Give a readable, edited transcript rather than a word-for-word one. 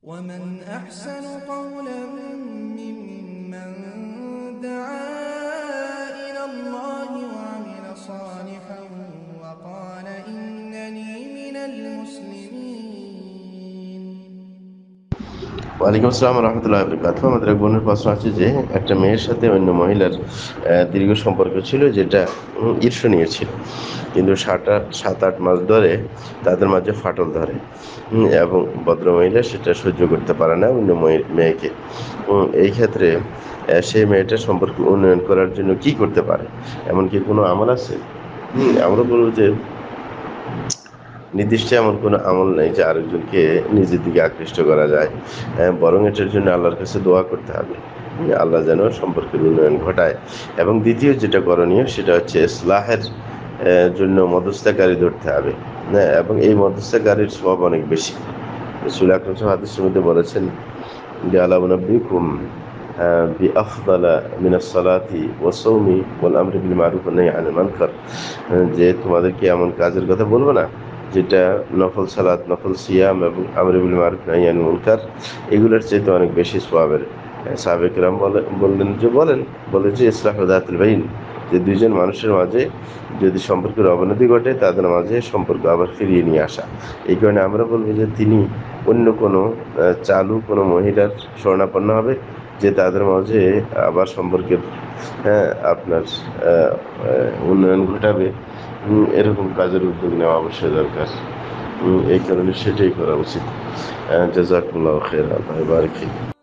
ومن أحسن قولا ممن دعا إلى الله وعمل صالحا وقال إنني من المسلمين. ওয়ালাইকুম আসসালাম রহমতুল্লাহ বরকাতুহু। আমাদের এক বোনের প্রশ্ন আছে যে একটা মেয়ের সাথে অন্য মহিলার দীর্ঘ সম্পর্ক ছিল, যেটা ঈর্ষণীয় ছিল, কিন্তু 7-8 মাস ধরে তাদের মাঝে ফাটল ধরে এবং ভদ্রমহিলা সেটা সহ্য করতে পারে না অন্য মেয়েকে। এই ক্ষেত্রে সেই মেয়েটার সম্পর্ক উন্নয়ন করার জন্য কি করতে পারে? এমন কি কোনো আমল আছে? আমরা বলবো যে নির্দিষ্ট এমন কোনো আমল নেই যে আরেকজনকে নিজের দিকে আকৃষ্ট করা যায়, বরং এটার জন্য আল্লাহর কাছে দোয়া করতে হবে, আল্লাহ যেন সম্পর্কের উন্নয়ন ঘটায়। এবং দ্বিতীয় যেটা করণীয় সেটা হচ্ছে ইসলাহের জন্য মধ্যস্থতাকারী ধরতে হবে, হ্যাঁ, এবং এই মধ্যস্থতাকারীর সওয়াব অনেক বেশি। রাসূল আকরাম সাল্লাল্লাহু আলাইহি ওয়াসাল্লাম হাদিসের মধ্যে বলেছেন যে আলা উনাব্বিউকুম বিআফদালা মিনাস সালাতি ওয়াস সাওমি ওয়াল আমরি বিল মারুফ ওয়ান নাহyi আনিল মুনকার, যে তোমাদেরকে এমন কাজের কথা বলবো না যেটা নফল সালাত, নফল সিয়াম এবং আমরি বিল মারুফ নাহyi আনিল মুনকার এগুলোর চাইতে অনেক বেশি সওয়াবের। সাহাবায়ে কেরাম বলে যে ইসলাহু যাতিল বাইন, যে দুইজন মানুষের মাঝে যদি সম্পর্কের অবনতি ঘটে তাদের মাঝে সম্পর্ক আবার ফিরিয়ে নিয়ে আসা। এই কারণে আমরা বলবো যে তিনি অন্য কোনো চালু কোনো মহিলার শরণাপন্ন হবে, যে তাদের মাঝে আবার সম্পর্কের আপনার উন্নয়ন ঘটাবে। এরকম কাজের উদ্যোগ নেওয়া অবশ্যই দরকার। এই কারণে সেটাই করা উচিত। জাযাকুমুল্লাহু খাইরান, আল্লাহ বারিক ফিক।